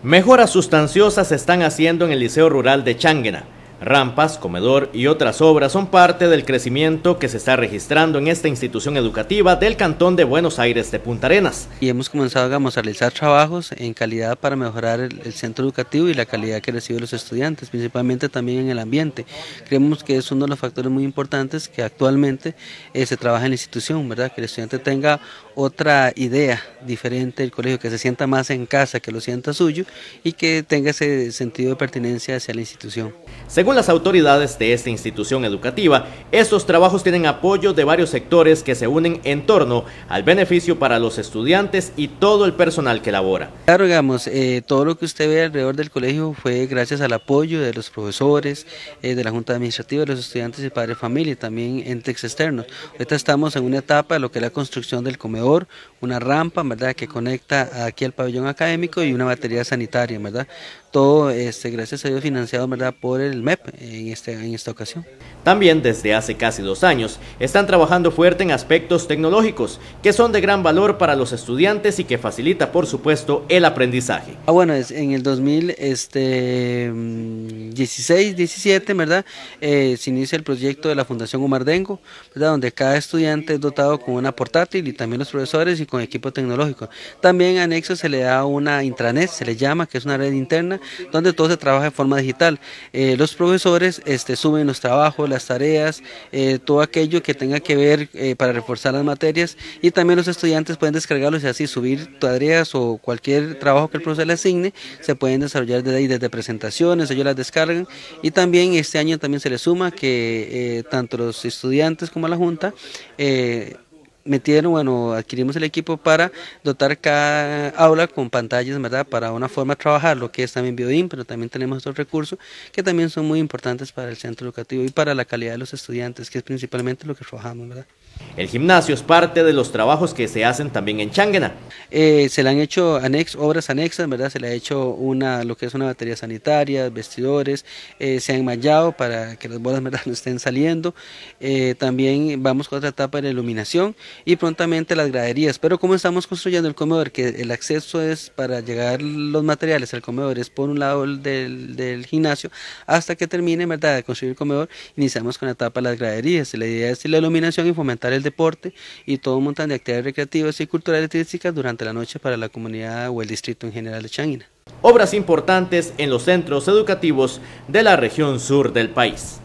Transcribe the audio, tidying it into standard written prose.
Mejoras sustanciosas se están haciendo en el Liceo Rural de Changuena. Rampas, comedor y otras obras son parte del crecimiento que se está registrando en esta institución educativa del Cantón de Buenos Aires de Punta Arenas. Y hemos comenzado a realizar trabajos en calidad para mejorar el centro educativo y la calidad que reciben los estudiantes, principalmente también en el ambiente. Creemos que es uno de los factores muy importantes que actualmente se trabaja en la institución, ¿verdad? Que el estudiante tenga otra idea diferente del colegio, que se sienta más en casa, que lo sienta suyo y que tenga ese sentido de pertenencia hacia la institución. Según las autoridades de esta institución educativa, estos trabajos tienen apoyo de varios sectores que se unen en torno al beneficio para los estudiantes y todo el personal que labora. Claro, digamos, todo lo que usted ve alrededor del colegio fue gracias al apoyo de los profesores, de la Junta Administrativa, de los estudiantes y padres de familia, y también entes externos. Ahorita estamos en una etapa de lo que es la construcción del comedor, una rampa, ¿verdad?, que conecta aquí al pabellón académico y una batería sanitaria, ¿verdad? Todo gracias a Dios financiado, ¿verdad?, por el MEP en esta ocasión. También desde hace casi 2 años están trabajando fuerte en aspectos tecnológicos que son de gran valor para los estudiantes y que facilita por supuesto el aprendizaje. Bueno, en el 2016-17, ¿verdad?, se inicia el proyecto de la Fundación Omar Dengo, ¿verdad?, donde cada estudiante es dotado con una portátil y también los profesores y con equipo tecnológico. También anexo se le da una intranet, se le llama, que es una red interna donde todo se trabaja de forma digital. Los profesores suben los trabajos, las tareas, todo aquello que tenga que ver para reforzar las materias, y también los estudiantes pueden descargarlos y así subir tareas o cualquier trabajo que el profesor le asigne, se pueden desarrollar desde ahí, desde presentaciones, ellos las descargan. Y también este año también se le suma que tanto los estudiantes como la Junta adquirimos el equipo para dotar cada aula con pantallas, ¿verdad?, para una forma de trabajar, lo que es también BioDIM, pero también tenemos otros recursos que también son muy importantes para el centro educativo y para la calidad de los estudiantes, que es principalmente lo que trabajamos, ¿verdad? El gimnasio es parte de los trabajos que se hacen también en Changuena. Se le han hecho obras anexas, ¿verdad? Se le ha hecho lo que es una batería sanitaria, vestidores, se han mallado para que las bolas, ¿verdad?, no estén saliendo. También vamos con otra etapa de la iluminación y prontamente las graderías. Pero como estamos construyendo el comedor, que el acceso es para llegar los materiales al comedor, es por un lado del gimnasio, hasta que termine, ¿verdad?, de construir el comedor, iniciamos con la etapa de las graderías. La idea es la iluminación y fomentar el deporte y todo un montón de actividades recreativas y culturales artísticas durante la noche para la comunidad o el distrito en general de Changuena. Obras importantes en los centros educativos de la región sur del país.